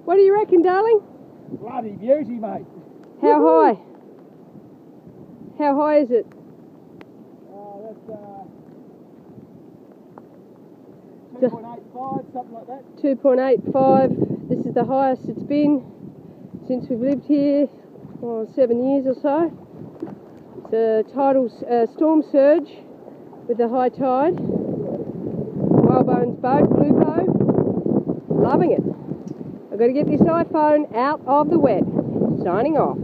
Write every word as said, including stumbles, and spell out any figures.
What do you reckon, darling? Bloody beauty, mate. How high? How high is it? Oh, that's uh, two point eight five, something like that. two point eight five. This is the highest it's been since we've lived here, oh, seven years or so. It's a tidal uh, storm surge with the high tide. Whalebone's boat, Lupo, loving it. I've got to get this iPhone out of the wet. Signing off.